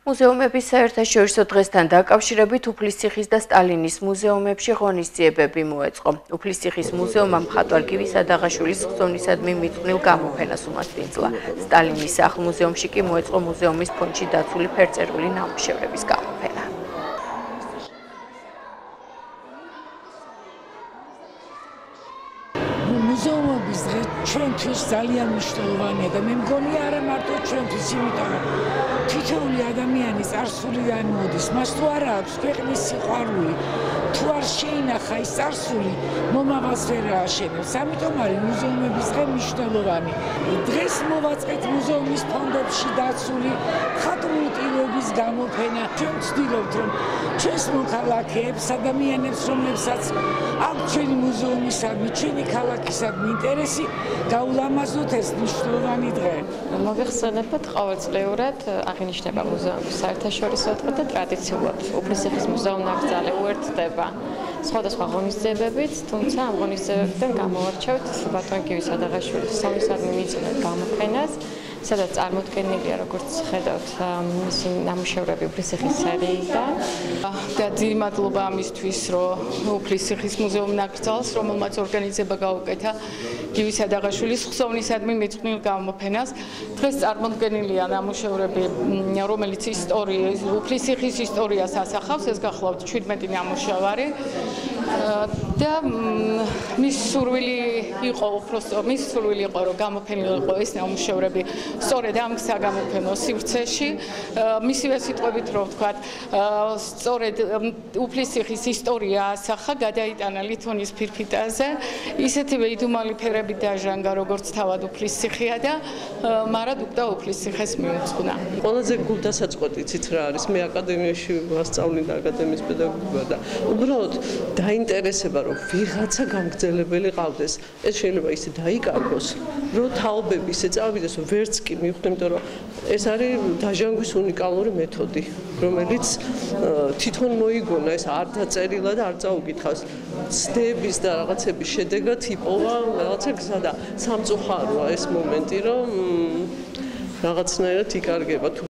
მუზეუმების საერთაშორისო დღესთან დაკავშირებით უფლისციხის და სტალინის მუზეუმებში ღონისძიებები მოეწყო. უფლისციხის მუზეუმმა მხატვარ გივი სადაღაშვილის ხსოვნისადმი მიძღვნილ გამოფენას უმასპინძლა. სტალინის სახლ-მუზეუმში კი მოეწყო მუზეუმის ფონდში დაცული ფერწერული ნამუშევრების გამოფენა. მუზეუმების დღე ჩვენთვის ძალიან მნიშვნელოვანია და მე მგონია არა მარტო ჩვენთვის, იმიტომ რომ თითოეული ადამიანი წარსულიდან მოდის, მას თუ არა აქვს ქვეყნის სიყვარული, თუ არ შეინახა ის წარსული, მომავალს ვერ ააშენებს. ამიტომ არის მუზეუმების დღე მნიშვნელოვანი. დღეს მოვაწყეთ მუზეუმის ფონდებში დაცული მხატვრული ტილოების გამოფენა. ჩვენ ვცდილობთ, რომ ჩვენს მოქალაქეებს, ადამიანებს, რომლებსაც აქვს ჩვენი მუზეუმისადმი, ჩვენი ქალაქისადმი ინტერესი, გაულამაზოთ ეს მნიშვნელოვანი დღე. მოგეხსენებათ, ყოველწლიურად აღინიშნება მუზეუმის საერთაშორისო დღე და ტრადიციულად უფლისციხის მუზეუმ-ნაკრძალი უერთდება სხვადასხვა ღონისძიებებით, თუმცა ამ ღონისძიებებიდან გამოვარჩევთ ბატონ გივი სადაღაშვილის ხსოვნისადმი მიძღვნილ გამოფენას, სადაც წარმოდგენილია, როგორც ხედავთ, მისი ნამუშევრები უფლისციხის სერიიდან. და დიდი მადლობა ამისთვის, რომ უფლისციხის მუზეუმ-ნაკრძალს, რომელმაც ორგანიზება გაუკეთა გივი სადაღაშვილის ხსოვნისადმი მიძღვნილ გამოფენას. დღეს წარმოდგენილია ნამუშევრები, რომელიც უფლისციხის ისტორიას ასახავს, ეს გახლავთ 17 ნამუშევარი. და მის სურვილი იყო, რომ გამოფენილიყო ეს ნამუშევრები სწორედ ამ საგამოფენო სივრცეში. მისივე სიტყვებით რომ ვთქვათ, სწორედ უფლისციხის ისტორია ასახა, გადაიტანა ლითონის ფირფიტაზე, ისეთივე იდუმალი ფერები დაჟანგა, როგორც თავად უფლისციხია და მარად უკდა უფლისციხეს მიუძღვნა. ყველაზე გულდასაწყვეტი იცით რა არის? მე აკადემიაში ვასწავლი და აკადემიის პედაგოგია და უბრალოდ დაინტერესება, რომ ვიღაცა გამგზელებელი ყავდეს. ეს შეიძლება ისე დაიკარგოს, რომ თაობები ისე წავიდეს, რომ ვერც კი მივხვდი, იმიტომ რომ ეს არის დაჟანგვის უნიკალური მეთოდი, რომელიც თვითონ მოიგონა, ეს არ დაწერილა და არ წაუკითხავს. ცდების და რაღაცების შედეგად იპოვა რაღაცა გზა და სამწუხაროა ეს მომენტი, რომ რაღაცნაირად იკარგება.